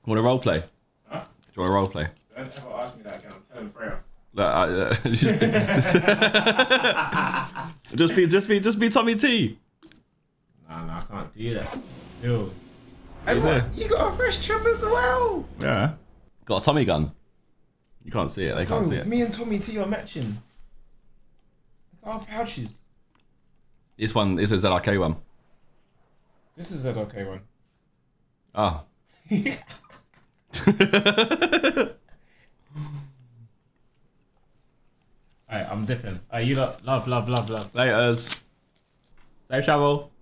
Want to role play? Huh? Do you want to role play? Don't ever ask me that again. I'm telling Freya. Just be Tommy T. Nah, I can't do that. Yo. Hey, what? You got a fresh trip as well. Yeah. Got a Tommy gun. You can't see it. They can't see it. Me and Tommy T are matching. Look at our pouches. This one is a ZRK one. This is a ZRK one. Oh. Alright, I'm dipping. You lot, love. Laters. Safe travel.